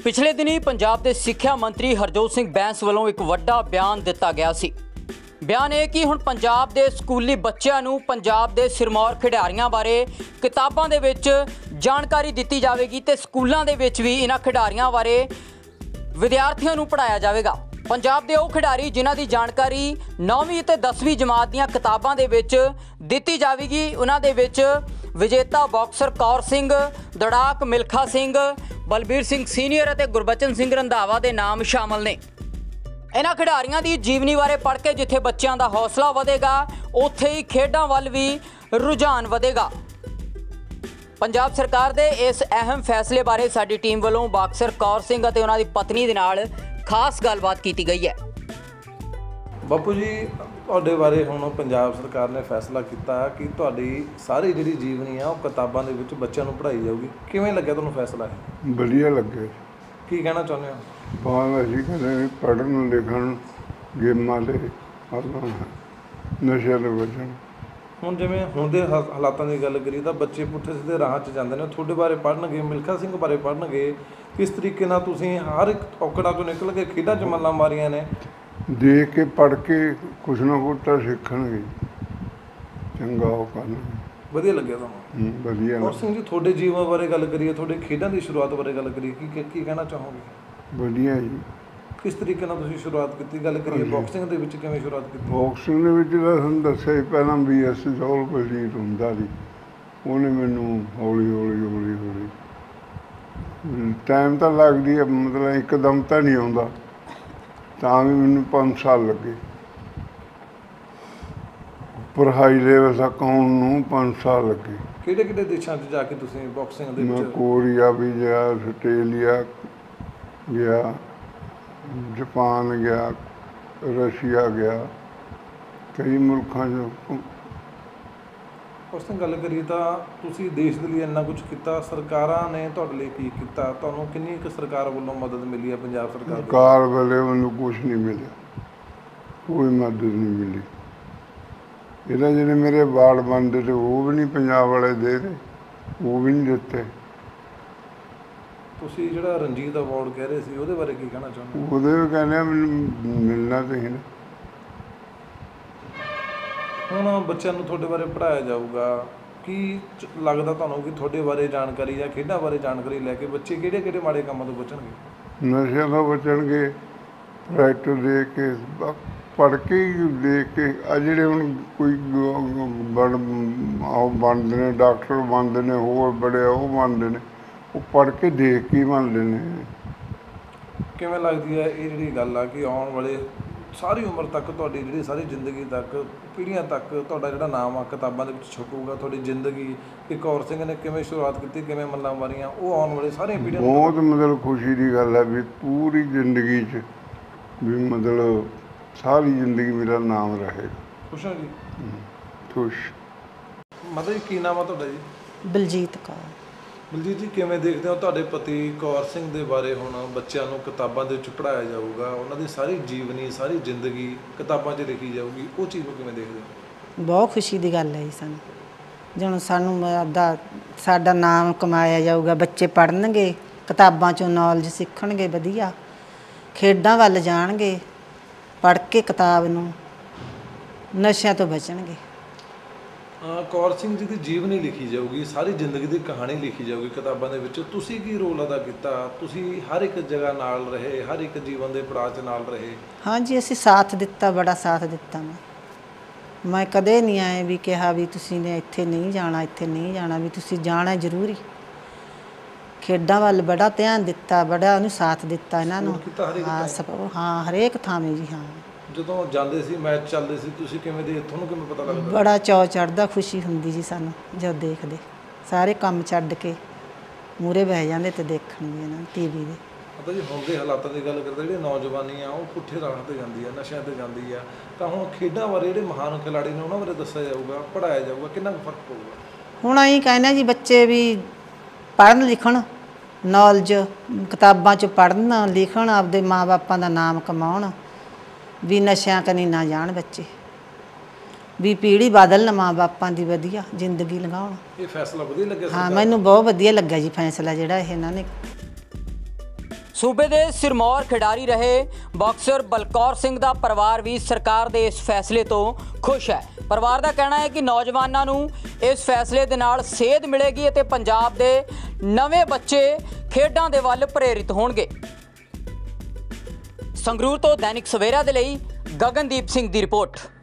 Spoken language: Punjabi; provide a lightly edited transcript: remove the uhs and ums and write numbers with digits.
पिछले दिनी पंजाब के सिक्ख्या मंत्री हरजोत सिंह बैंस वालों एक वड्डा बयान दिता गया सी। बयान यह कि हुण पंजाब के स्कूली बच्चों नूं पंजाब के सिरमौर खिडारियों बारे किताबां दे विच जानकारी दी जाएगी तो स्कूलों के विच भी इन्हां खिडारियों बारे विद्यार्थियों नूं पढ़ाया जाएगा। पंजाब के वो खिडारी जिन्हां दी जानकारी 9वीं ते 10वीं जमात दीआं किताबां दे विच दित्ती जाएगी। उन्हां दे विच विजेता बॉक्सर कौर सिंह, दड़ाक मिल्खा सिंह, बलबीर सिंह सीनियर और गुरबचन सिंह रंधावा के नाम शामिल ने। इन्हां खिडारियों की जीवनी बारे पढ़ के जिथे बच्चों का हौसला वधेगा उत्थे ही खेडां वल भी रुझान वधेगा। पंजाब सरकार के इस अहम फैसले बारे साडी टीम वालों बॉक्सर कौर सिंह और उन्हां दी पत्नी दे नाल खास गलबात की गई है। बापू जी तुहाडे बारे हुण पंजाब सरकार ने फैसला किया कि तुहाडी सारी जिहड़ी जीवनी आ किताबां दे विच बच्चों नूं पढ़ाई जाऊगी, किवें लग्गिया तुहानूं फैसला है? बढ़िया लगे। की कहना चाहुंदे हो? बहुत असीं कहते पढ़न लिखण गेमां ते नशे तो बचण। ਹੁਣ ਜਿਵੇਂ ਹੁਣ ਦੇ ਹਾਲਾਤਾਂ ਦੀ ਗੱਲ ਕਰੀਏ ਤਾਂ ਬੱਚੇ ਪੁੱਠੇ ਸਿੱਧੇ ਰਾਹ 'ਚ ਜਾਂਦੇ ਨੇ। ਤੁਹਾਡੇ ਬਾਰੇ ਪੜ੍ਹਨਗੇ, ਮਿਲਖਾ ਸਿੰਘ ਬਾਰੇ ਪੜ੍ਹਨਗੇ, ਕਿਸ ਤਰੀਕੇ ਨਾਲ ਤੁਸੀਂ ਹਰ ਇੱਕ ਔਕੜਾਂ ਤੋਂ ਨਿਕਲ ਕੇ ਖੇਡਾਂ 'ਚ ਮੱਲਾਂ ਮਾਰੀਆਂ ਨੇ। ਦੇਖ ਕੇ ਪੜ੍ਹ ਕੇ ਕੁਛ ਨਾ ਕੁਛ ਤਾਂ ਸਿੱਖਣਗੇ, ਚੰਗਾ ਉਹ ਕਰਨਗੇ। ਵਧੀਆ ਲੱਗਿਆ ਤੁਹਾਨੂੰ? ਵਧੀਆ। ਕੌਰ ਸਿੰਘ ਜੀ ਤੁਹਾਡੇ ਜੀਵਨ ਬਾਰੇ ਗੱਲ ਕਰੀਏ, ਤੁਹਾਡੇ ਖੇਡਾਂ ਦੀ ਸ਼ੁਰੂਆਤ ਬਾਰੇ ਗੱਲ ਕਰੀਏ, ਕੀ ਕਹਿਣਾ ਚਾਹੋਗੇ? ਵਧੀਆ ਜੀ। किस तरीके नाल तुसीं शुरुआत की? गल करिए बॉक्सिंग दे विच किवें शुरुआत की? बॉक्सिंग दे विच तां तुहानूं दस्सिआ ही पहलां BS जौल बलजीत हुंदा सी, उहने मैनूं हौली टाइम तां लगदी है, मतलब एकदम तां नहीं आउंदा, तां भी मैनूं 5 साल लगे। उपर हाई लेवल तक आउण नूं 5 साल लगे। किहड़े देशां 'च जाके तुसीं बॉक्सिंग दे विच? मैं कोरिया भी गया, आस्ट्रेलिया गया, जापान गया, रशिया गया, कई मुल्कों उस दिन गल करिए तो तुसीं देश के लिए इन्ना कुछ किया, सरकारां ने तुहाडे लई की कीता? तुहानूं किन्नी क सरकार वालों मदद मिली है? पंजाब सरकार वाले मैनूं कुछ नहीं मिलिया, कोई मदद नहीं मिली। इहदा जिहड़े मेरे वार्ड बनते थे वो भी नहीं पंजाब वाले दे रहे, वो भी नहीं दिते। ਤੁਸੀਂ ਜਿਹੜਾ ਰਣਜੀਤ ਅਵਾਰਡ ਕਹਿ ਰਹੇ ਸੀ ਉਹਦੇ ਬਾਰੇ ਕੀ ਕਹਿਣਾ ਚਾਹੁੰਦੇ? ਉਹਦੇ ਵੀ ਕਹਿੰਦੇ ਮੈਨੂੰ ਮਿਲਣਾ ਚਾਹੀਦਾ। ਹੁਣ ਬੱਚਿਆਂ ਨੂੰ ਤੁਹਾਡੇ ਬਾਰੇ ਪੜ੍ਹਾਇਆ ਜਾਊਗਾ, ਕੀ ਲੱਗਦਾ ਤੁਹਾਨੂੰ ਕਿ ਤੁਹਾਡੇ ਬਾਰੇ ਜਾਣਕਾਰੀ ਜਾਂ ਖੇਡਾਂ ਬਾਰੇ ਜਾਣਕਾਰੀ ਲੈ ਕੇ ਬੱਚੇ ਕਿਹੜੇ ਮਾੜੇ ਕੰਮਾਂ ਤੋਂ ਬਚਣਗੇ? ਨਸ਼ਿਆਂ ਤੋਂ ਬਚਣਗੇ, ਪ੍ਰੈਕਟਿਸ ਦੇ ਕੇ ਪੜ੍ਹ ਕੇ ਦੇਖ ਕੇ। ਆ ਜਿਹੜੇ ਹੁਣ ਕੋਈ ਬਣਦੇ ਨੇ, ਡਾਕਟਰ ਬਣਦੇ ਨੇ, ਹੋਰ ਬੜੇ ਉਹ ਬਣਦੇ ਨੇ, ਉਹ ਪੜ੍ਹ ਕੇ ਦੇਖ ਕੇ ਬਣਦੇ ਨੇ। ਕਿਵੇਂ ਲੱਗਦੀ ਹੈ ਇਹ ਜਿਹੜੀ ਗੱਲ ਆ ਕਿ ਆਉਣ ਵਾਲੇ ਸਾਰੀ ਉਮਰ ਤੱਕ ਤੁਹਾਡੀ ਜਿਹੜੀ ਸਾਰੀ ਜ਼ਿੰਦਗੀ ਤੱਕ, ਪੀੜ੍ਹੀਆਂ ਤੱਕ ਤੁਹਾਡਾ ਜਿਹੜਾ ਨਾਮ ਆ ਕਿਤਾਬਾਂ ਦੇ ਵਿੱਚ ਛਪੂਗਾ? ਤੁਹਾਡੀ ਜ਼ਿੰਦਗੀ ਕਿ ਕੌਰ ਸਿੰਘ ਨੇ ਕਿਵੇਂ ਸ਼ੁਰੂਆਤ ਕੀਤੀ, ਕਿਵੇਂ ਮੱਲਾਂ ਮਾਰੀਆਂ, ਉਹ ਆਉਣ ਵਾਲੇ ਸਾਰੀਆਂ ਪੀੜ੍ਹੀਆਂ ਬਹੁਤ ਮਤਲਬ ਖੁਸ਼ੀ ਦੀ ਗੱਲ ਹੈ ਵੀ ਪੂਰੀ ਜ਼ਿੰਦਗੀ 'ਚ ਵੀ ਮਤਲਬ ਸਾਰੀ ਜ਼ਿੰਦਗੀ ਮੇਰਾ ਨਾਮ ਰਹੇਗਾ। ਖੁਸ਼ ਹੋ ਜੀ? ਖੁਸ਼। ਮਤਲਬ ਕੀ ਨਾਮ ਆ ਤੁਹਾਡਾ ਜੀ? ਬਲਜੀਤ ਕੌਰ। ਬਲਜੀਤ ਜੀ ਕਿਵੇਂ ਦੇਖਦੇ ਹੋ ਤੁਹਾਡੇ ਪਤੀ ਕੌਰ ਸਿੰਘ ਦੇ ਬਾਰੇ ਹੁਣ ਬੱਚਿਆਂ ਨੂੰ ਕਿਤਾਬਾਂ ਦੇ ਵਿੱਚ ਪੜ੍ਹਾਇਆ ਜਾਊਗਾ, ਉਹਨਾਂ ਦੀ ਸਾਰੀ ਜੀਵਨੀ, ਸਾਰੀ ਜ਼ਿੰਦਗੀ ਕਿਤਾਬਾਂ 'ਚ ਲਿਖੀ ਜਾਊਗੀ, ਉਹ ਚੀਜ਼ ਨੂੰ ਕਿਵੇਂ ਦੇਖਦੇ ਹੋ? ਬਹੁਤ ਖੁਸ਼ੀ ਦੀ ਗੱਲ ਹੈ ਜੀ ਸਾਨੂੰ, ਜਦੋਂ ਸਾਨੂੰ ਸਾਡਾ ਨਾਮ ਕਮਾਇਆ ਜਾਊਗਾ, ਬੱਚੇ ਪੜ੍ਹਨਗੇ, ਕਿਤਾਬਾਂ 'ਚੋਂ ਨੌਲੇਜ ਸਿੱਖਣਗੇ, ਵਧੀਆ ਖੇਡਾਂ ਵੱਲ ਜਾਣਗੇ, ਪੜ੍ਹ ਕੇ ਕਿਤਾਬ ਨੂੰ, ਨਸ਼ਿਆਂ ਤੋਂ ਬਚਣਗੇ। ਕੌਰ ਸਿੰਘ ਜੀ ਦੀ ਜੀਵਨੀ ਲਿਖੀ ਜਾਊਗੀ, ਸਾਰੀ ਜ਼ਿੰਦਗੀ ਦੀ ਕਹਾਣੀ ਲਿਖੀ ਜਾਊਗੀ ਕਿਤਾਬਾਂ ਦੇ ਵਿੱਚ। ਤੁਸੀਂ ਕੀ ਰੋਲ ਅਦਾ ਕੀਤਾ? ਤੁਸੀਂ ਹਰ ਇੱਕ ਜਗ੍ਹਾ ਨਾਲ ਰਹੇ, ਹਰ ਇੱਕ ਜੀਵਨ ਦੇ ਪੜਾਅ 'ਚ ਨਾਲ ਰਹੇ। ਹਾਂਜੀ, ਅਸੀਂ ਸਾਥ ਦਿੱਤਾ, ਬੜਾ ਸਾਥ ਦਿੱਤਾ। ਮੈਂ ਕਦੇ ਨਹੀਂ ਆਏ ਵੀ ਕਿਹਾ ਵੀ ਤੁਸੀਂ ਨੇ ਇੱਥੇ ਨਹੀਂ ਜਾਣਾ, ਇੱਥੇ ਨਹੀਂ ਜਾਣਾ, ਵੀ ਤੁਸੀਂ ਜਾਣਾ ਜ਼ਰੂਰੀ। ਖੇਡਾਂ ਵੱਲ ਬੜਾ ਧਿਆਨ ਦਿੱਤਾ, ਬੜਾ ਉਹਨੂੰ ਸਾਥ ਦਿੱਤਾ ਇਹਨਾਂ ਨੂੰ। ਹਾਂ, ਹਰੇਕ ਥਾਵੇਂ ਜੀ। ਹਾਂ, ਜਦੋਂ ਜਾਂਦੇ ਸੀ, ਮੈਚ ਚੱਲਦੇ ਸੀ, ਤੁਸੀਂ ਕਿਵੇਂ ਦੇ, ਤੁਹਾਨੂੰ ਕਿਵੇਂ ਪਤਾ ਲੱਗਦਾ? ਬੜਾ ਚਾਅ ਚੜ੍ਹਦਾ, ਖੁਸ਼ੀ ਹੁੰਦੀ ਜੀ ਸਾਨੂੰ ਜਦ ਦੇਖਦੇ। ਸਾਰੇ ਕੰਮ ਛੱਡ ਕੇ ਮੂਹਰੇ ਬਹਿ ਜਾਂਦੇ ਤੇ ਦੇਖਣ ਵੀ ਇਹਨਾਂ TV ਦੇ। ਪਤਾ ਜੀ ਹੁਣ ਦੇ ਹਾਲਾਤਾਂ ਦੀ ਗੱਲ ਕਰਦੇ, ਜਿਹੜੀ ਨੌਜਵਾਨੀ ਆ ਉਹ ਪੁੱਠੇ ਰਾਹ 'ਤੇ ਜਾਂਦੀ ਆ, ਨਸ਼ਿਆਂ 'ਤੇ ਜਾਂਦੀ ਆ, ਤਾਂ ਹੁਣ ਖੇਡਾਂ ਬਾਰੇ ਜਿਹੜੇ ਮਹਾਨ ਖਿਡਾਰੀ ਨੇ ਉਹਨਾਂ ਬਾਰੇ ਦੱਸਿਆ ਜਾਊਗਾ, ਪੜ੍ਹਾਇਆ ਜਾਊਗਾ, ਕਿੰਨਾ ਕੁ ਫਰਕ ਪਊਗਾ? ਹੁਣ ਅਸੀਂ ਕਹਿੰਦੇ ਜੀ ਬੱਚੇ ਵੀ ਪੜ੍ਹਨ ਲਿਖਣ, ਨੌਲੇਜ ਕਿਤਾਬਾਂ 'ਚ ਪੜ੍ਹਨ ਲਿਖਣ, ਆਪਦੇ ਮਾਂ ਬਾਪਾਂ ਦਾ ਨਾਮ ਕਮਾਉਣ, ਵੀ ਨਸ਼ਿਆਂ ਕਨੀ ਨਾ ਜਾਣ ਬੱਚੇ, ਵੀ ਪੀੜ੍ਹੀ ਬਦਲਣ, ਮਾਂ ਬਾਪਾਂ ਦੀ ਵਧੀਆ ਜ਼ਿੰਦਗੀ ਲੰਘਾਉਣ। ਇਹ ਫੈਸਲਾ ਵਧੀਆ ਲੱਗਿਆ? ਹਾਂ, ਮੈਨੂੰ ਬਹੁਤ ਵਧੀਆ ਲੱਗਾ ਜੀ ਫੈਸਲਾ ਜਿਹੜਾ ਇਹਨਾਂ ਨੇ। सूबे के सिरमौर खिडारी रहे बॉक्सर बलकौर सिंह का परिवार भी सरकार के इस फैसले तो खुश है। परिवार का कहना है कि नौजवानों नूं इस फैसले दे नाल सेध मिलेगी ते पंजाब के नवे बच्चे खेडां दे वल प्रेरित होणगे। संगरूर तो दैनिक सवेरा दे लई गगनदीप सिंह की रिपोर्ट।